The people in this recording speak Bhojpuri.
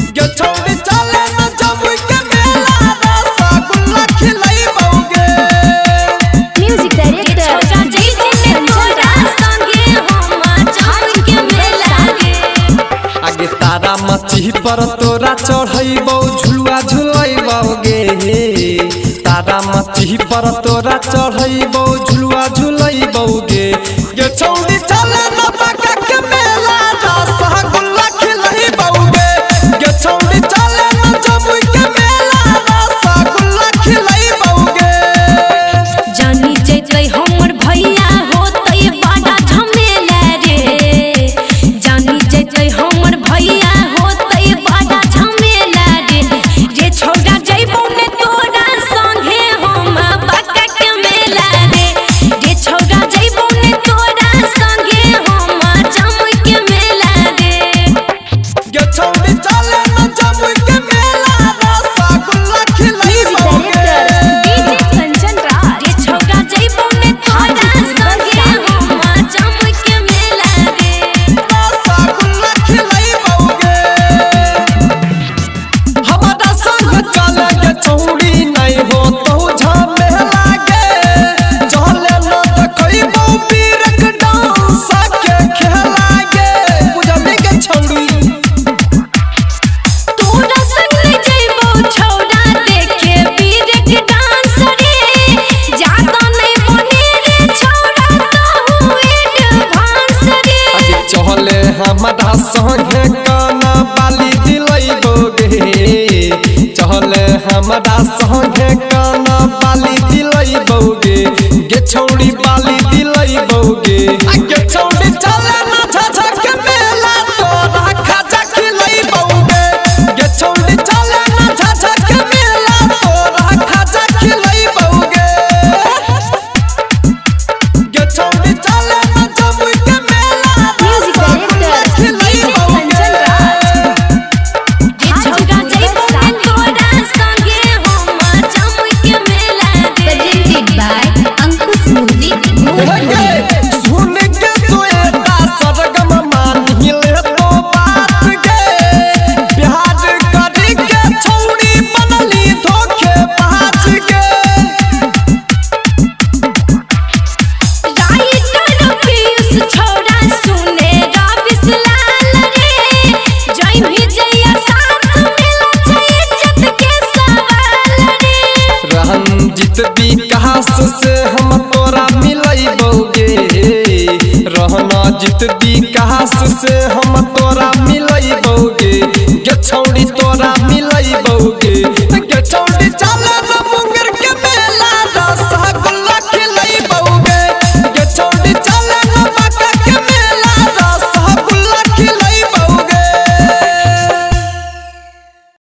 गे छौड़ी चले न जमुई के मेला रसगुल्ला खिलाइबोगे। म्यूजिक डायरेक्टर तोरा संगे हम जमुई के मेला गे। आगे तारा मची पर तोरा चढ़ैबो झुलुआ झुलैबोगे। तारा मची पर तोरा चढ़ैबो झुलुआ झुलैबोगे। गे छौड़ी चले न बाका के मेला रसगुल्ला खिलाइबोगे। गे छौड़ी चले न जमुई के मेला रसगुल्ला खिलाइबोगे। जानी जैतै हमर भैया होतै बड़ा झमेला रे। जानी जैतै हमर भैया होतै बड़ा झमेला रे। रे छोड़ा जइबौ ने तोरा संगे हम बाका के मेला रे। रे छोड़ा जइबौ ने तोरा संगे हम जमुई के मेला रे। गे छौड़ी चले न जमुई के मेला रसगुल्ला खिलाइबोगे। डीजे कंचन राज। रे छोड़ा जइबौ ने तोरा संगे हम जमुई के मेला रे। रसगुल्ला खिलाइबोगे। हमारा संग चले गे छौड़ी नहीं हो तो झमेला गे। चले न देखैबो बीरक डांस के खेला गे। बुझली गे छौड़ी तोरा संग ले जइबौ छौड़ा देखे वीर के डांस रे। जादा नहीं बने रे छौड़ा तहु एडवांस रे। आगे चले हमारा संगे काना बाली दिलैबोगे। चले हमारा संगे काना बाली दिलैबोगे। गे छौड़ी बाली दिलैबोगे।